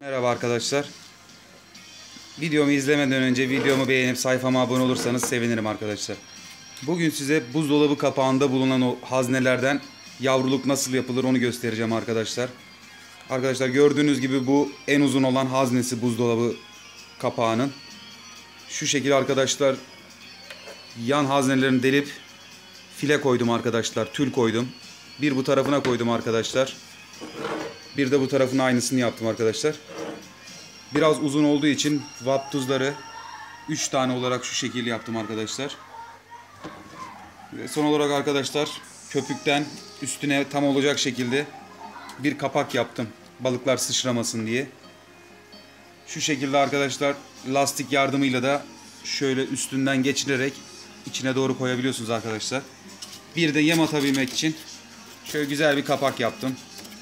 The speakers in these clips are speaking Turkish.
Merhaba arkadaşlar. Videomu izlemeden önce videomu beğenip sayfama abone olursanız sevinirim arkadaşlar. Bugün size buzdolabı kapağında bulunan o haznelerden yavruluk nasıl yapılır onu göstereceğim arkadaşlar. Arkadaşlar gördüğünüz gibi bu en uzun olan haznesi buzdolabı kapağının. Şu şekilde arkadaşlar yan haznelerini delip file koydum arkadaşlar. Tül koydum. Bir bu tarafına koydum arkadaşlar. Bir de bu tarafına aynısını yaptım arkadaşlar. Biraz uzun olduğu için vaptuzları 3 tane olarak şu şekil yaptım arkadaşlar. Ve son olarak arkadaşlar köpükten üstüne tam olacak şekilde bir kapak yaptım. Balıklar sıçramasın diye. Şu şekilde arkadaşlar lastik yardımıyla da şöyle üstünden geçirerek içine doğru koyabiliyorsunuz arkadaşlar. Bir de yem atabilmek için şöyle güzel bir kapak yaptım.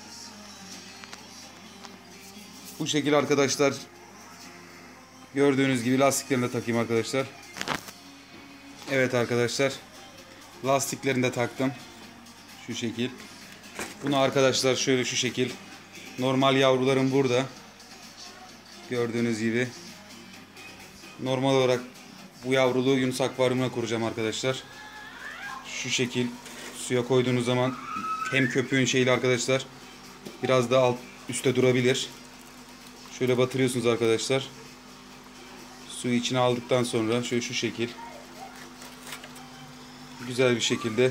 Bu şekilde arkadaşlar gördüğünüz gibi lastiklerini de takayım arkadaşlar. Evet arkadaşlar lastiklerini de taktım. Şu şekil. Bunu arkadaşlar şöyle şu şekil. Normal yavrularım burada. Gördüğünüz gibi. Normal olarak bu yavruluğu Yunus akvaryumuna kuracağım arkadaşlar. Şu şekil suya koyduğunuz zaman hem köpüğün şeyli arkadaşlar biraz da alt üstte durabilir. Şöyle batırıyorsunuz arkadaşlar. Suyu içine aldıktan sonra şöyle şu şekil güzel bir şekilde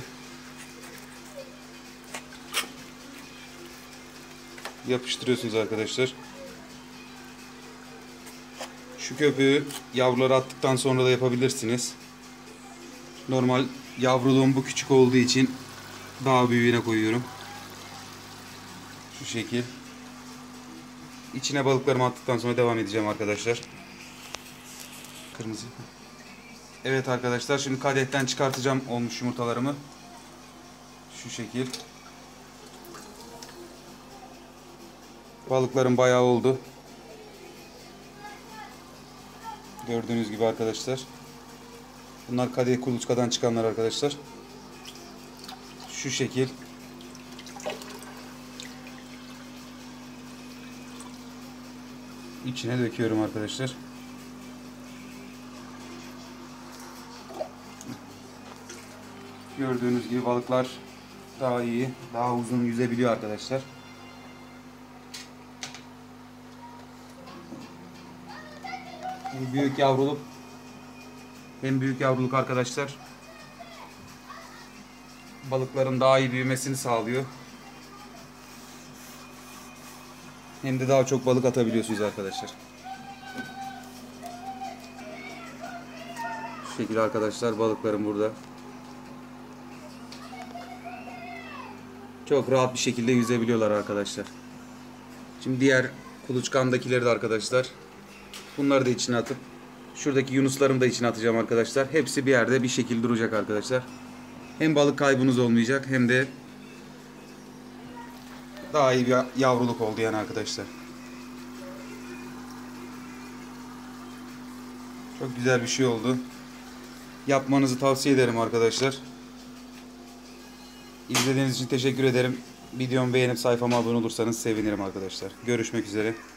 yapıştırıyorsunuz arkadaşlar. Şu köpüğü yavruları attıktan sonra da yapabilirsiniz. Normal yavruluğum bu küçük olduğu için daha büyüğüne koyuyorum. Şu şekil. İçine balıklarımı attıktan sonra devam edeceğim arkadaşlar. Kırmızı. Evet arkadaşlar şimdi kadetten çıkartacağım olmuş yumurtalarımı. Şu şekil. Balıklarım bayağı oldu. Gördüğünüz gibi arkadaşlar. Bunlar kadeh kuluçkadan çıkanlar arkadaşlar. Şu şekil. İçine döküyorum arkadaşlar. Gördüğünüz gibi balıklar daha iyi, daha uzun yüzebiliyor arkadaşlar. Hem büyük yavruluk arkadaşlar balıkların daha iyi büyümesini sağlıyor. Hem de daha çok balık atabiliyorsunuz arkadaşlar. Şu şekilde arkadaşlar balıklarım burada. Çok rahat bir şekilde yüzebiliyorlar arkadaşlar. Şimdi diğer kuluçkandakileri de arkadaşlar bunları da içine atıp şuradaki yunuslarımı da içine atacağım arkadaşlar. Hepsi bir yerde bir şekilde duracak arkadaşlar. Hem balık kaybınız olmayacak hem de daha iyi bir yavruluk oldu yani arkadaşlar. Çok güzel bir şey oldu. Yapmanızı tavsiye ederim arkadaşlar. İzlediğiniz için teşekkür ederim. Videomu beğenip sayfama abone olursanız sevinirim arkadaşlar. Görüşmek üzere.